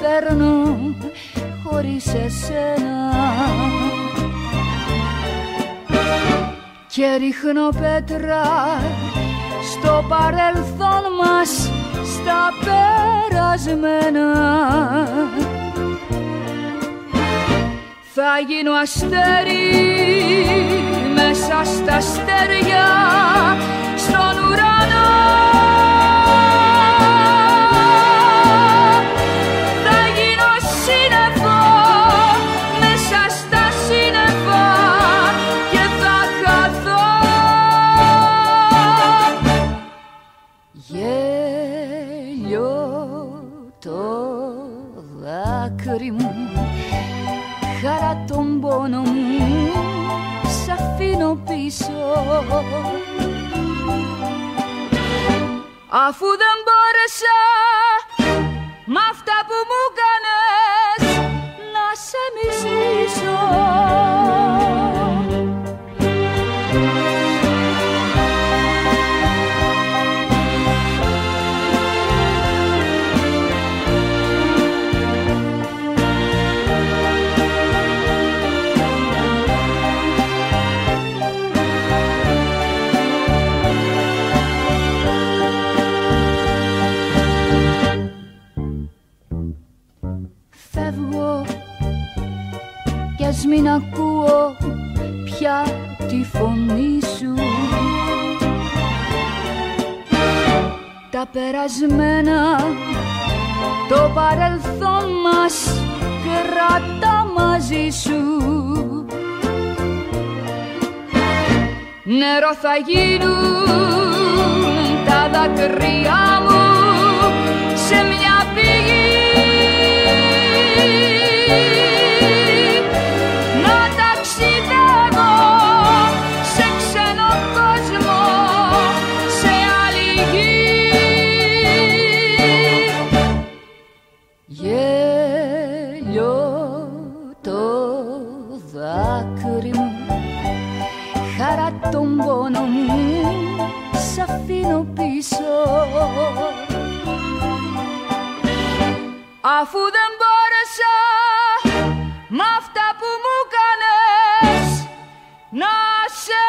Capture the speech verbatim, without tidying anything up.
παίρνω χωρίς εσένα και ρίχνω πέτρα στο παρελθόν μας, στα περασμένα. Θα γίνω αστέρι μέσα στα αστέρια στον ουρανό. Θα γίνω σύννεφο μέσα στα σύννεφα και θα χαθώ. Γέλιο το δάκρυ μου, χαρά τον πόνο μου, σ' αφήνω πίσω. Αφού δεν μπόρεσα μ' αυτά που μου κάνες να σε μισήσω. Φεύγω κι ας μην ακούω πια τη φωνή σου. Τα περασμένα, το παρελθόν μας κρατά μαζί σου. Νερό θα γίνουν τα δάκρυά μου σε μια πηγή. Να ταξιδεύω σε ξένο κόσμο, σε άλλη γη. Γέλιο το δάκρυ μου, χαρά τον πόνο μου, σ' αφήνω πίσω. Αφού δεν μπόρεσα μ' αυτά που μου κάνες να σε